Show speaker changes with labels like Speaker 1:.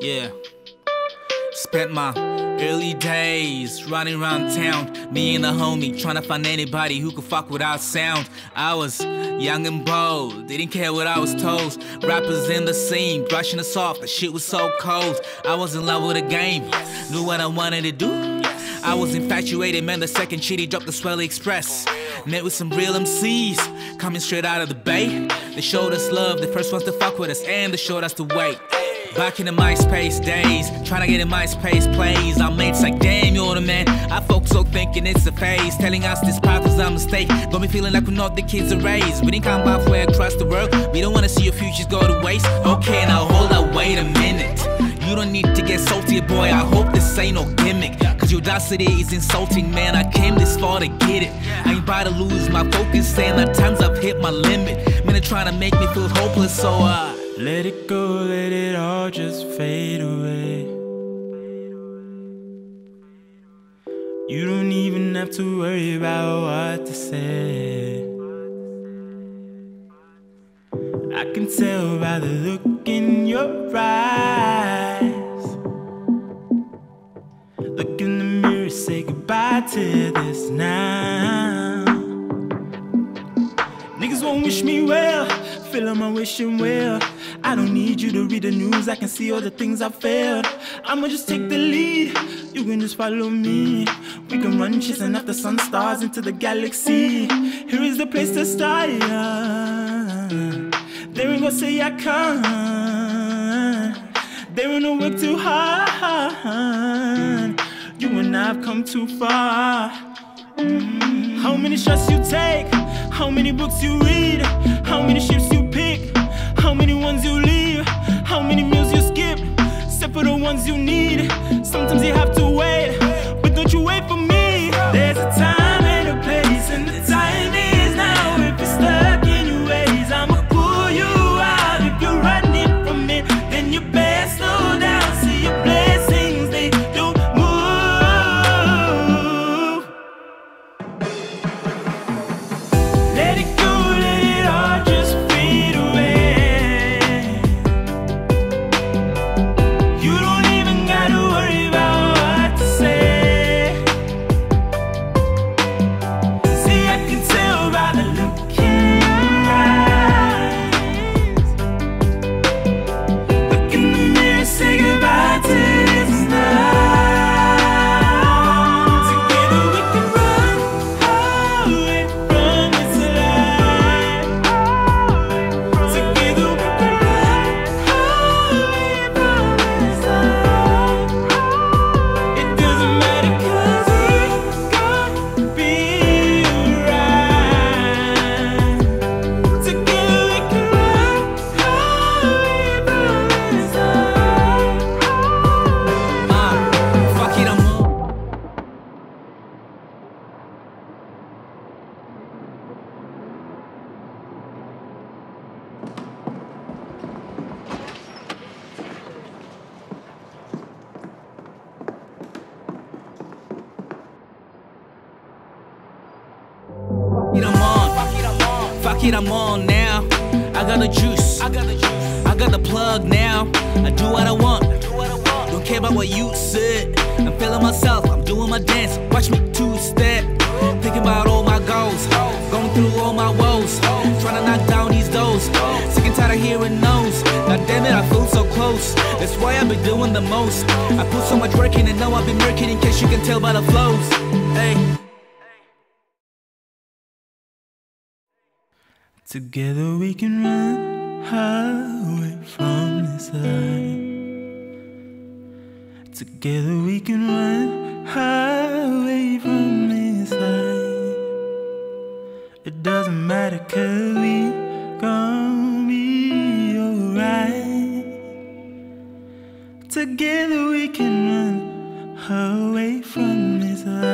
Speaker 1: Yeah. Spent my early days running around town, me and the homie trying to find anybody who could fuck with our sound. I was young and bold, didn't care what I was told. Rappers in the scene, brushing us off, the shit was so cold. I was in love with the game, knew what I wanted to do. I was infatuated, man, the second Chitty dropped the Swelly Express. Met with some real MCs, coming straight out of the Bay. They showed us love, the first ones to fuck with us, and they showed us the way. Back in the MySpace days, trying to get in MySpace plays. Our mates like, damn, you're the man. Our folks so thinking it's a phase, telling us this path was a mistake. Got me feeling like we're not the kids are raised. We didn't come halfway across the world, we don't wanna see your futures go to waste. Okay, now hold up, wait a minute. You don't need to get salty, boy, I hope this ain't no gimmick. Cause your audacity is insulting, man, I came this far to get it. I ain't about to lose my focus, and at times I've hit my limit. Man, they're trying to make me feel hopeless, so
Speaker 2: let it go, let it all just fade away. You don't even have to worry about what to say. I can tell by the look in your eyes. Look in the mirror, say goodbye to this now. Niggas won't wish me well, feel I'm wishing well. I don't need you to read the news, I can see all the things I failed. I'ma just take the lead, you can just follow me. We can run chasing after sun stars into the galaxy. Here is the place to start, yeah. They ain't gonna say I can't. They ain't gonna work too hard. You and I've come too far. How many shots you take? How many books you read? How many ships you pick? How many ones you leave? How many meals you skip? Except for the ones you need. Sometimes you have to wait, but don't you wait for me. There's a time and a place, and the time is now. If you're stuck in your ways, I'ma pull you out. If you're running from it, then you best slow down. See your blessings, they don't move. Let it go, let it all just fade away. You don't even gotta worry about what to say. See, I can tell by the look in your eyes. Look in the mirror, say goodbye to this night. Together we can run away from this life. Together we can run away from this life. It doesn't matter, cause we gon' be right. Together we can run away from this life.
Speaker 1: fuck it, I'm on. Fuck it, I'm on now. I got the juice, I got the plug now. I do what I want, don't care about what you said. I'm feeling myself, I'm doing my dance. Watch me two-step, thinking about all my goals, going through all my woes, trying to knock down these doors. Sick and tired of hearing no's. God damn it, I feel so close. That's why I've been doing the most. I put so much work in and know I've been working, in case you can tell by the flows. Hey.
Speaker 2: Together we can run away from this life. Together we can run away from this life. It doesn't matter, cause we gon' be alright. Together we can run away from this life.